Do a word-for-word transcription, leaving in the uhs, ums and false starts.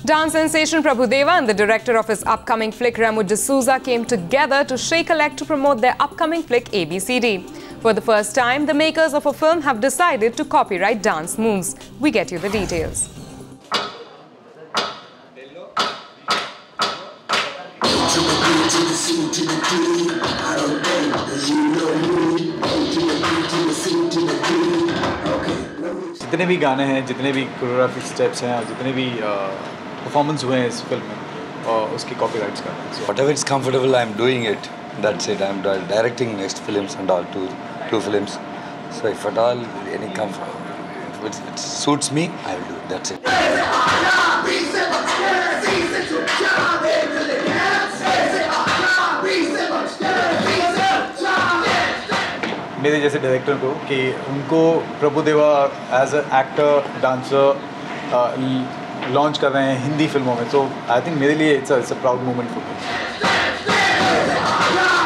Dance sensation Prabhudeva and the director of his upcoming flick Remo D'Souza came together to shake a leg to promote their upcoming flick A B C D. For the first time, the makers of a film have decided to copyright dance moves. We get you the details. जितने भी गाने हैं, जितने भी choreography steps हैं और जितने भी परफॉर्मेंस हुए हैं इस फिल्म में और उसकी कॉपीराइट्स कर रहे हैं. Whatever is comfortable, I'm doing it. That's it. I'm directing next films and all, two two films. So if at all any comfort, if it suits me, I will do it. That's it. मेरे जैसे director को कि उनको Prabhudeva as a actor dancer launch कर रहे हैं हिंदी फिल्मों में, तो आई थिंक मेरे लिए it's a proud moment for me.